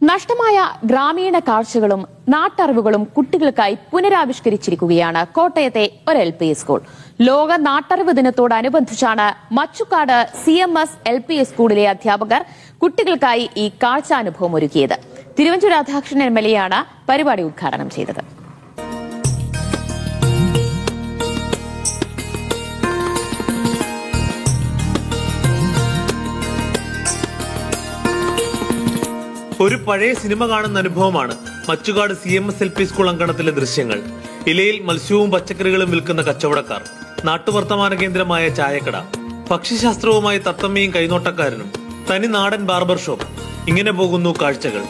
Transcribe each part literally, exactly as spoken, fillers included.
നഷ്ടമായ ഗ്രാമീണ കാഴ്ചകളും നാട്ടറിവുകളും കുട്ടികൾക്കായി പുനരാവിഷ്കരിച്ചിരിക്കുകയാണ് കോട്ടയത്തെ ഒരു എൽ പി സ്കൂൾ. ലോക നാട്ടറിവ് ദിനത്തോടനുബന്ധിച്ചാണ് Machukkad C M S L P സ്കൂളിലെ അധ്യാപകർ കുട്ടികൾക്കായി ഈ കാഴ്ചാനുഭവം ഒരുക്കിയത്. തിരുവഞ്ചൂർ രാധാകൃഷ്ണൻ എം എൽ എയാണ് പരിപാടി ഉദ്ഘാടനം ചെയ്തത്. ഒരു പഴയ സിനിമ കാണുന്ന അനുഭവമാണ് Machukad C M S L P school അങ്കണത്തിലെ ദൃശ്യങ്ങൾ. ഇലയിൽ മത്സ്യവും പച്ചക്കറികളും വിൽക്കുന്ന കച്ചവടക്കാർ, നാട്ടുവർത്തമാന കേന്ദ്രമായ ചായക്കട, ഭക്ഷ്യശാസ്ത്രവുമായി തത്തമ്മയും കൈനോട്ടക്കാരനും, തനി നാടൻ ബാർബർ ഷോപ്പ്, ഇങ്ങനെ പോകുന്നു കാഴ്ചകൾ.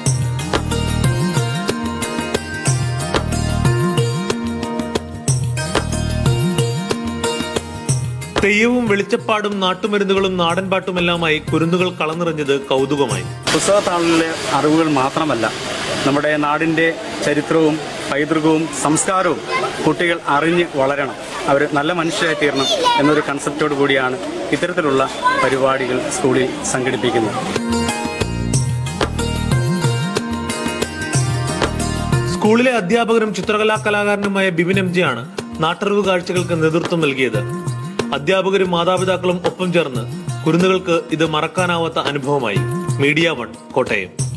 തെയ്യവും വെളിച്ചപ്പാടും നാട്ടുമരുന്നുകളും നാടൻ പാട്ടുമെല്ലാമായി കുരുന്നുകൾ കളനിറഞ്ഞത് കൗതുകമായി. പുസ്തകത്താളിലെ അറിവുകൾ മാത്രമല്ല, നമ്മുടെ നാടിന്റെ ചരിത്രവും പൈതൃകവും സംസ്കാരവും കുട്ടികൾ അറിഞ്ഞ് വളരണം, അവർ നല്ല മനുഷ്യരായി തീരണം എന്നൊരു കൺസെപ്റ്റോട് കൂടിയാണ് ഇത്തരത്തിലുള്ള പരിപാടികൾ സ്കൂളിൽ സംഘടിപ്പിക്കുന്നത്. സ്കൂളിലെ അധ്യാപകരും ചിത്രകലാ കലാകാരനുമായ ബിബിൻ എം ജി ആണ് നാട്ടറിവ് കാഴ്ചകൾക്ക് നേതൃത്വം നൽകിയത്. അധ്യാപകരും മാതാപിതാക്കളും ഒപ്പം ചേർന്ന് കുരുന്നുകൾക്ക് ഇത് മറക്കാനാവാത്ത അനുഭവമായി. Media one, Kottayam.